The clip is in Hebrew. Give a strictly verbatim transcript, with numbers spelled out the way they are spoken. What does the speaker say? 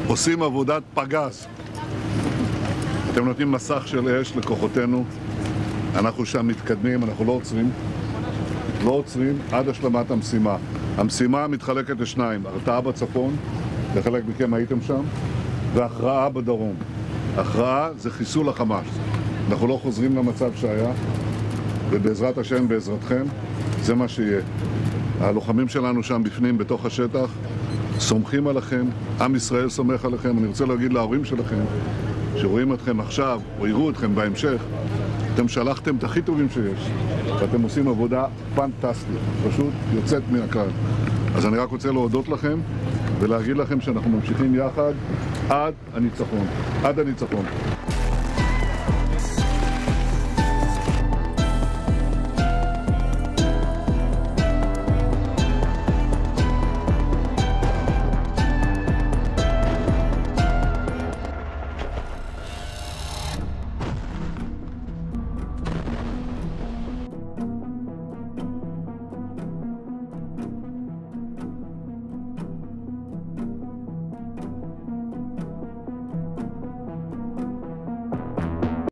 עושים עבודת פגז. אתם נותנים מסך של אש לכוחותינו, אנחנו שם מתקדמים, אנחנו לא עוצרים, לא עוצרים עד השלמת המשימה. המשימה מתחלקת לשניים, הרתעה בצפון, לחלק מכם הייתם שם, והכרעה בדרום. הכרעה זה חיסול החמאס. אנחנו לא חוזרים למצב שהיה, ובעזרת השם, בעזרתכם, זה מה שיהיה. הלוחמים שלנו שם בפנים, בתוך השטח, סומכים עליכם, עם ישראל סומך עליכם. אני רוצה להגיד להורים שלכם, שרואים אתכם עכשיו, או יראו אתכם בהמשך, אתם שלחתם את הכי טובים שיש, ואתם עושים עבודה פנטסטית, פשוט יוצאת מן הכלל. אז אני רק רוצה להודות לכם, ולהגיד לכם שאנחנו ממשיכים יחד עד הניצחון. עד הניצחון.